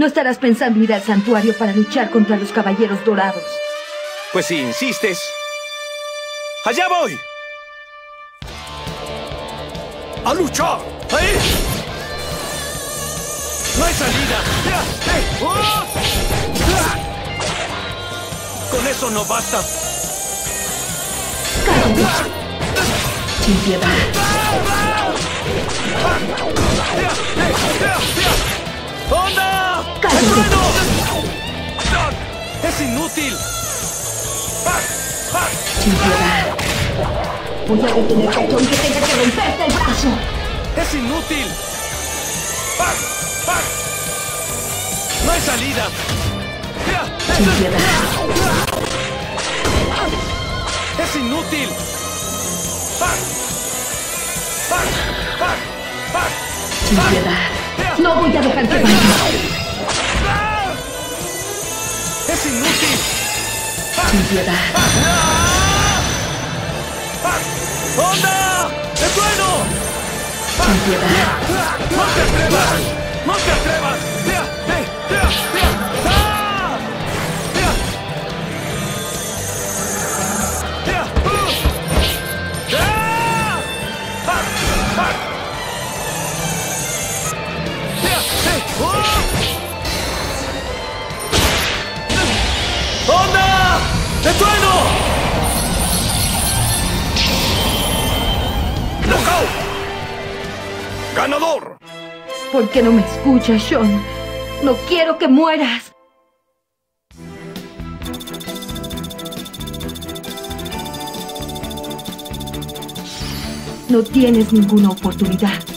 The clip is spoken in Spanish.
No estarás pensando ir al santuario para luchar contra los caballeros dorados. Pues si insistes... ¡allá voy! ¡A luchar! ¡Ahí! ¡No hay salida! ¡Con eso no basta! ¡Cállate! Sin piedad. ¡Onda! ¡Cállate! ¡Es bueno! ¡Es inútil! Sin piedad. Voy a detenerte aunque tenga que romperte el brazo. ¡Es inútil! ¡No hay salida! Sin piedad. ¡Es inútil! Sin piedad. No voy a dejar que vaya. ¡Es inútil! Sin piedad. ¡Onda! ¡Es bueno! Sin piedad. ¡No te atrevas! ¡No te atrevas! ¡Onda! ¡Es bueno! ¡Knockout! ¡Ganador! ¿Por qué no me escuchas, Sean? No quiero que mueras. No tienes ninguna oportunidad.